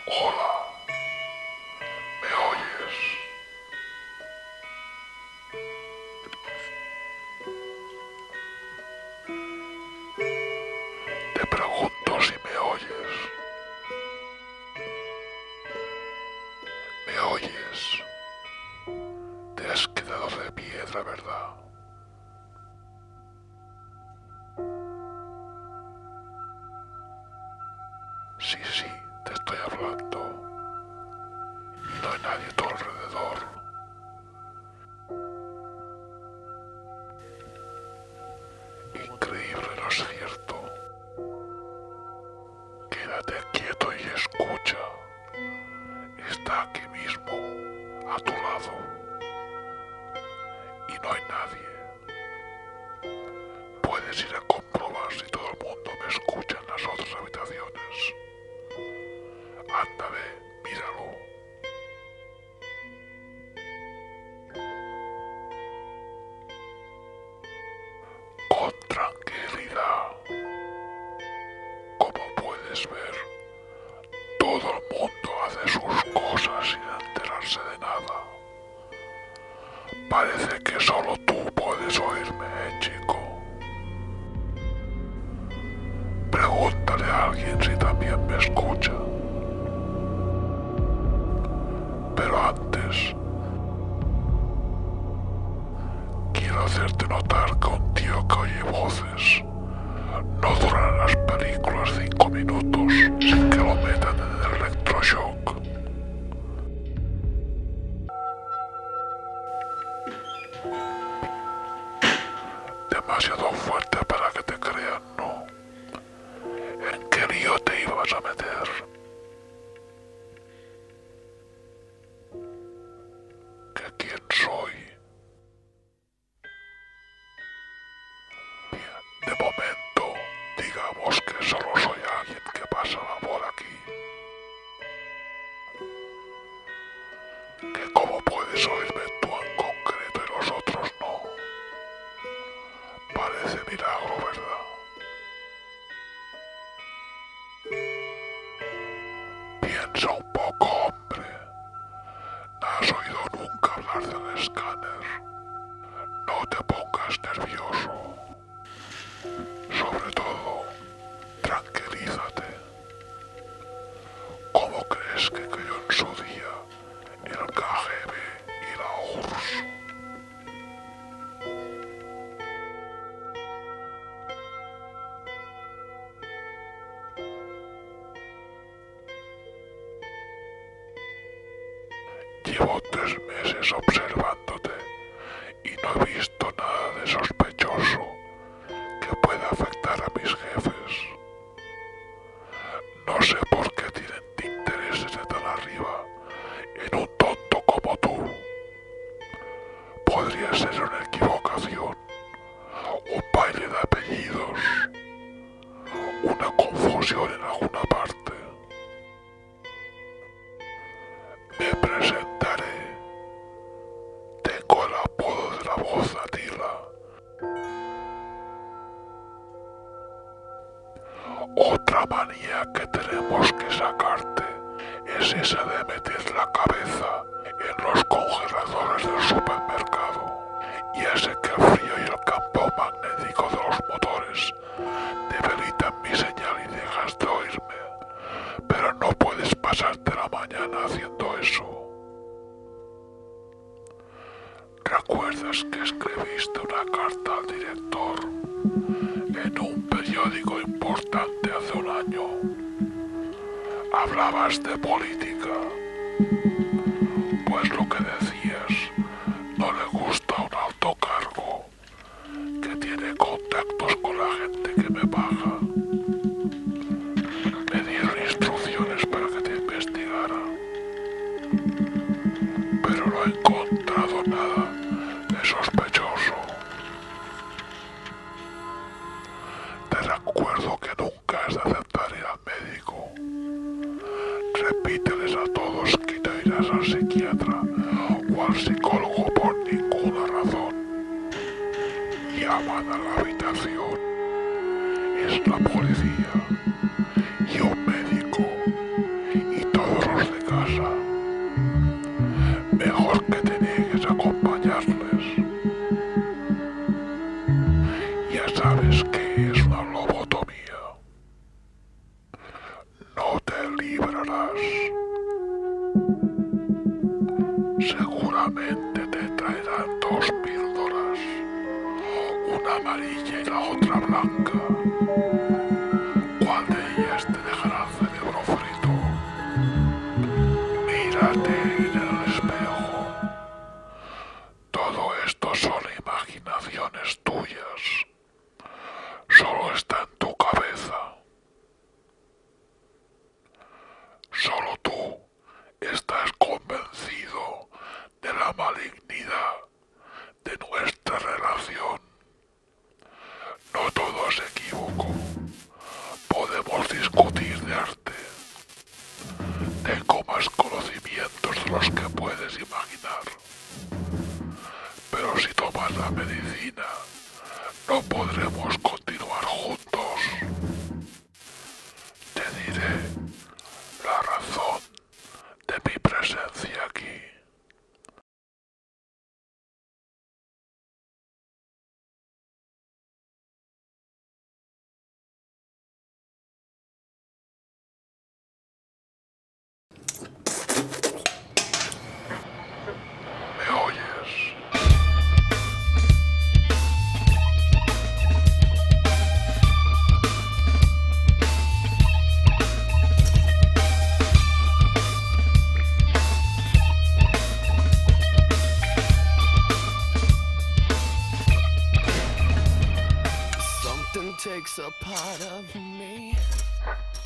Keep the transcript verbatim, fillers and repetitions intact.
Hola, ¿me oyes? Te pregunto si me oyes. ¿Me oyes? Te has quedado de piedra, ¿verdad? Sí, sí, te estoy hablando. Y no hay nadie a tu alrededor. Increíble, ¿no es cierto? Quédate quieto y escucha. Está aquí mismo, a tu lado. Y no hay nadie. Puedes ir a comprobar si todo el mundo me escucha en las otras habitaciones. Anda, ve, míralo. Con tranquilidad. Como puedes ver, todo el mundo hace sus cosas sin enterarse de nada. Parece que solo tú puedes oírme, ¿eh, chico? Pregúntale a alguien si también me escucha. Pero antes, quiero hacerte notar que un tío que oye voces no dura en las películas cinco minutos sin que lo metan en el electroshock. Demasiado fuerte para que te crean, ¿no? ¿En qué lío te ibas a meter? ¿Que quién soy? Bien, de momento, digamos que solo soy alguien que pasaba por aquí. Que cómo puedes oírme tú en concreto y los otros no. Parece milagro, ¿verdad? Piensa un poco, hombre. ¿No has oído nunca hablar del escáner? No te pongas nervioso. Sobre todo, tranquilízate. ¿Cómo crees que cayó en su día el K G B y la U R S S? Llevo tres meses observándote y no he visto nada de sospechoso que pueda afectar a mis jefes. No sé por qué tienen intereses de tan arriba en un tonto como tú. Podría ser una equivocación, un baile de apellidos, una confusión en alguna parte. Me presentaré. Tengo el apodo de la voz latila. Otra manía que tenemos que sacarte es esa de meter la cabeza en los congeladores del supermercado. Ya sé que el frío y el campo magnético de los motores debilitan mi señal y dejas de oírme, pero no puedes pasarte la mañana haciendo eso. ¿Recuerdas que escribiste una carta al director en un periódico importante hace un año? Hablabas de política. Pues lo que decías no le gusta a un alto cargo que tiene contactos con la gente que me paga. Me dieron instrucciones para que te investigara, pero no he encontrado nada de sospechoso. Te recuerdo que nunca has de aceptar ir al médico. Repíteles a todos que no irás al psiquiatra o al psicólogo por ninguna razón. Llaman a la habitación. Es la policía y un médico, y todos encontrarás. Seguramente te traerán dos píldoras, una amarilla y la otra blanca. ¿Cuál de ellas te dejará el cerebro frito? Mírate en el espejo. Todo esto son imaginaciones tuyas. Solo está en tu cabeza. Solo tú estás convencido de la malignidad de nuestra relación. No todo es equívoco. Podemos discutir de arte. Tengo más conocimientos de los que puedes imaginar. Pero si tomas la medicina, no podremos continuar juntos. Te diré la razón de mi presencia aquí. ¿Me oyes? Something takes a part of me.